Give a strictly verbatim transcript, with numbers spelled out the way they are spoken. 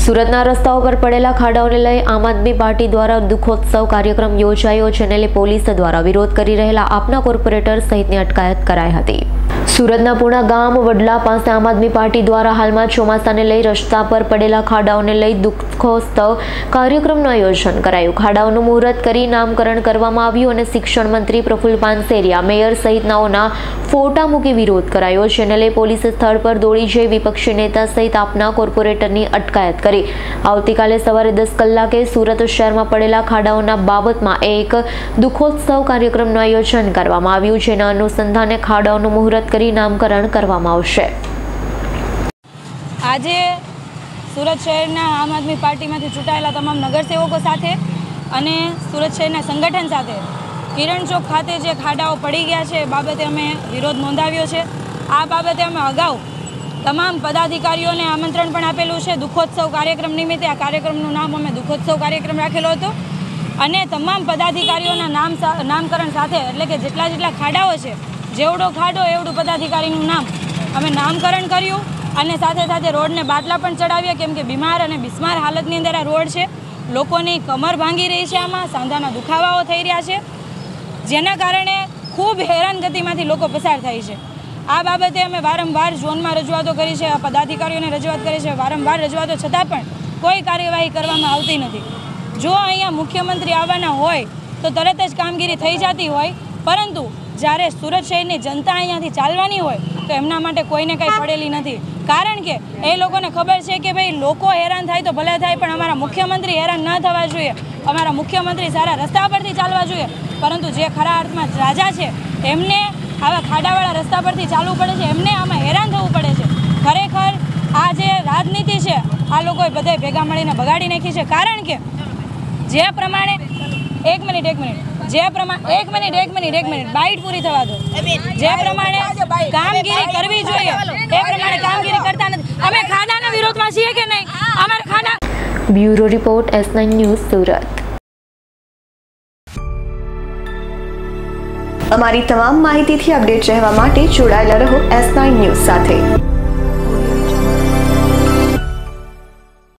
સુરતના રસ્તાઓ પર પડેલા ખાડાઓને લઈ આમ આદમી પાર્ટી દ્વારા દુઃખોત્સવ કાર્યક્રમ યોજાયો, જેને લઈ પોલીસ દ્વારા વિરોધ કરી રહેલા આપના કોર્પોરેટર સહિતની અટકાયત કરાઈ હતી। સુરતના પૂણા ગામ વડલા પાસે આમ આદમી પાર્ટી દ્વારા હાલમાં ચોમાસાને લઈ રસ્તા પર પડેલા ખાડાઓને લઈ દુઃખોત્સવ કાર્યક્રમનું આયોજન કરાયું। ખાડાઓનું મુહૂર્ત કરી નામકરણ કરવામાં આવ્યું અને શિક્ષણ મંત્રી પ્રફુલ્લ પાનસેરિયા, મેયર સહિતનાઓના ફોટા મૂકી વિરોધ કરાયો, જેને લઈ પોલીસે સ્થળ પર દોડી જઈ વિપક્ષી નેતા સહિત આપના કોર્પોરેટરની અટકાયત કરી। આવતીકાલે સવારે દસ કલાકે સુરત શહેરમાં પડેલા ખાડાઓના બાબતમાં એક દુઃખોત્સવ કાર્યક્રમનું આયોજન કરવામાં આવ્યું, જેના અનુસંધાને ખાડાઓનું મુહૂર્ત કરી નામકરણ કરવામાં આવશે। આજે સુરત શહેરના આમ આદમી પાર્ટીમાંથી ચૂંટાયેલા તમામ નગરસેવકો સાથે અને સુરત શહેરના સંગઠન સાથે કિરણ ચોક ખાતે જે ખાડાઓ પડી ગયા છે એ બાબતે અમે વિરોધ નોંધાવ્યો છે। આ બાબતે અમે અગાઉ તમામ પદાધિકારીઓને આમંત્રણ પણ આપેલું છે। દુઃખોત્સવ કાર્યક્રમ નિમિત્તે આ કાર્યક્રમનું નામ અમે દુઃખોત્સવ કાર્યક્રમ રાખેલો હતો અને તમામ પદાધિકારીઓના નામ નામકરણ સાથે, એટલે કે જેટલા જેટલા ખાડાઓ છે, જેવડો ખાડો એવડું પદાધિકારીનું નામ અમે નામકરણ કર્યું અને સાથે સાથે રોડને બાટલા પણ ચડાવ્યા, કેમ કે બીમાર અને બિસ્માર હાલતની અંદર આ રોડ છે। લોકોની કમર ભાંગી રહી છે, આમાં સાંધાના દુખાવાઓ થઈ રહ્યા છે, જેના કારણે ખૂબ હેરાનગતિમાંથી લોકો પસાર થાય છે। આ બાબતે અમે વારંવાર ઝોનમાં રજૂઆતો કરી છે, આ પદાધિકારીઓને રજૂઆત કરી છે, વારંવાર રજૂઆતો છતાં પણ કોઈ કાર્યવાહી કરવામાં આવતી નથી। જો અહીંયા મુખ્યમંત્રી આવવાના હોય તો તરત જ કામગીરી થઈ જતી હોય, પરંતુ જ્યારે સુરત શહેરની જનતા અહીંયાથી ચાલવાની હોય તો એમના માટે કોઈને કંઈ પડેલી નથી, કારણ કે એ લોકોને ખબર છે કે ભાઈ લોકો હેરાન થાય તો ભલે થાય, પણ અમારા મુખ્યમંત્રી હેરાન ન થવા જોઈએ, અમારા મુખ્યમંત્રી સારા રસ્તા પરથી ચાલવા જોઈએ। પરંતુ જે ખરા અર્થમાં રાજા છે એમને આવા ખાડાવાળા રસ્તા પરથી ચાલવું પડે છે, એમને આમાં હેરાન થવું પડે છે। ખરેખર આ જે રાજનીતિ છે આ લોકોએ બધાય ભેગા મળીને બગાડી નાખી છે, કારણ કે જે પ્રમાણે એક મિનિટ એક મિનિટ જે પ્રમાણે એક મિનિટ એક મિનિટ એક મિનિટ બાઇટ પૂરી થવા દો। જે પ્રમાણે કામગીરી કરવી જોઈએ એ પ્રમાણે કામગીરી કરતા નથી। અમે ખાડાના વિરોધમાં છીએ કે નહીં? અમારે ખાડા bureau report S nine news Surat. અમારી તમામ માહિતીથી અપડેટ રહેવા માટે જોડાયેલા રહો એસ નાઇન ન્યૂઝ સાથે।